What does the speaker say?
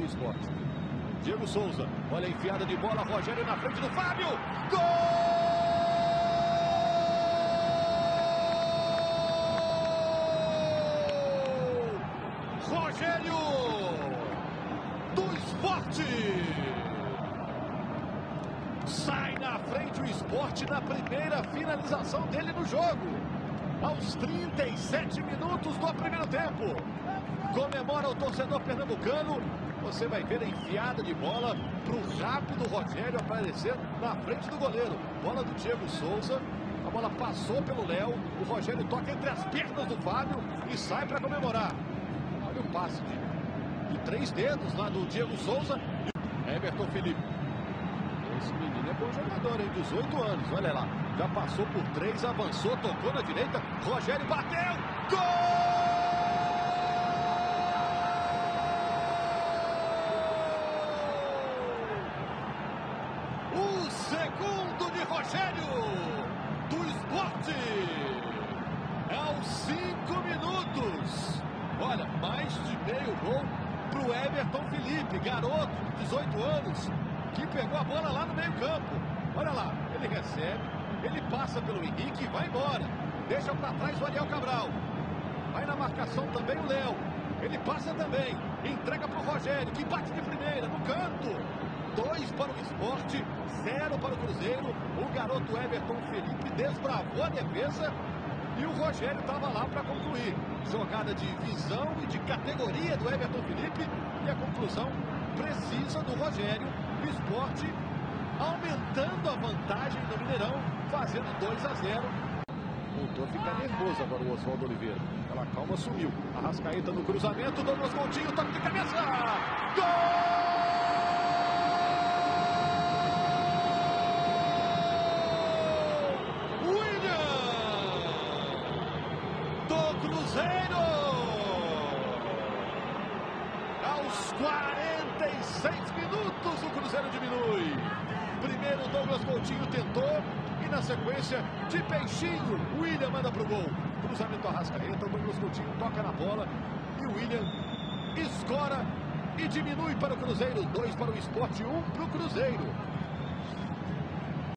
Sport. Diego Souza, olha a enfiada de bola, Rogério na frente do Fábio. Gol! Rogério do Sport! Sai na frente o Sport na primeira finalização dele no jogo. Aos 37 minutos do primeiro tempo. Comemora o torcedor pernambucano. Você vai ver a enfiada de bola para o rápido Rogério aparecer na frente do goleiro. Bola do Diego Souza. A bola passou pelo Léo. O Rogério toca entre as pernas do Fábio e sai para comemorar. Olha o passe de 3 dedos lá do Diego Souza. Everton Felipe. Esse menino é bom jogador, hein? 18 anos, olha lá. Já passou por 3, avançou, tocou na direita. Rogério bateu. Gol! O segundo de Rogério do Sport. Aos 5 minutos. Olha, mais de meio gol para o Everton Felipe, garoto, 18 anos. Que pegou a bola lá no meio campo. Olha lá, ele recebe, ele passa pelo Henrique e vai embora. Deixa para trás o Ariel Cabral. Vai na marcação também o Léo. Ele passa também, entrega para o Rogério, que bate de primeira, no canto. 2 para o Sport, 0 para o Cruzeiro. O garoto Everton Felipe desbravou a defesa e o Rogério estava lá para concluir. Jogada de visão e de categoria do Everton Felipe e a conclusão precisa do Rogério. O Sport aumentando a vantagem no Mineirão, fazendo 2-0. Voltou a ficar nervoso agora o Oswaldo Oliveira. Aquela calma sumiu. Arrascaeta no cruzamento, Douglas Coutinho, toque de cabeça. Gol! William! Do Cruzeiro! Aos 46 minutos o Cruzeiro diminui. Primeiro Douglas Coutinho tentou e na sequência de peixinho o William manda pro gol. Cruzamento Arrascaeta, o Douglas Coutinho toca na bola e o William escora e diminui para o Cruzeiro. 2 para o Sport, 1 para o Cruzeiro.